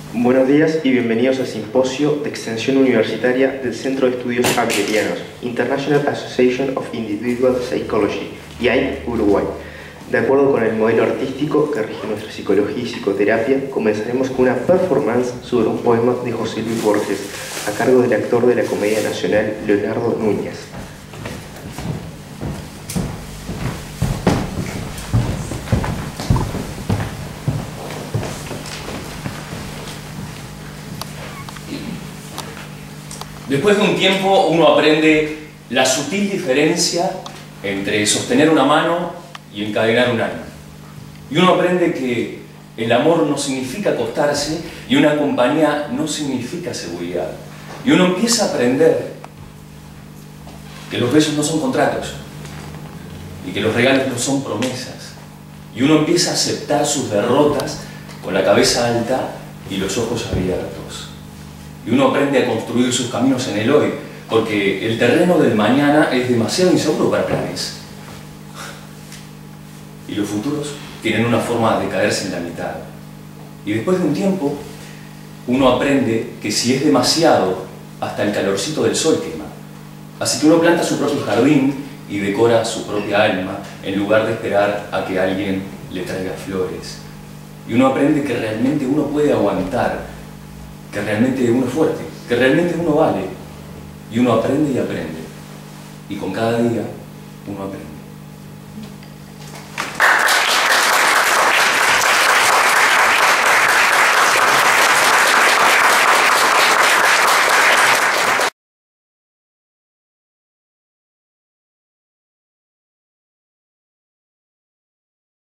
Buenos días y bienvenidos al simposio de extensión universitaria del Centro de Estudios Adlerianos, International Association of Individual Psychology, IAI, Uruguay. De acuerdo con el modelo artístico que rige nuestra psicología y psicoterapia, comenzaremos con una performance sobre un poema de José Luis Borges, a cargo del actor de la Comedia Nacional, Leonardo Núñez. Después de un tiempo uno aprende la sutil diferencia entre sostener una mano y encadenar un alma. Y uno aprende que el amor no significa acostarse y una compañía no significa seguridad. Y uno empieza a aprender que los besos no son contratos y que los regalos no son promesas. Y uno empieza a aceptar sus derrotas con la cabeza alta y los ojos abiertos. Y uno aprende a construir sus caminos en el hoy, porque el terreno del mañana es demasiado inseguro para planes. Y los futuros tienen una forma de caerse en la mitad. Y después de un tiempo, uno aprende que si es demasiado, hasta el calorcito del sol quema. Así que uno planta su propio jardín y decora su propia alma, en lugar de esperar a que alguien le traiga flores. Y uno aprende que realmente uno puede aguantar, que realmente uno es fuerte, que realmente uno vale. Y uno aprende y aprende. Y con cada día, uno aprende.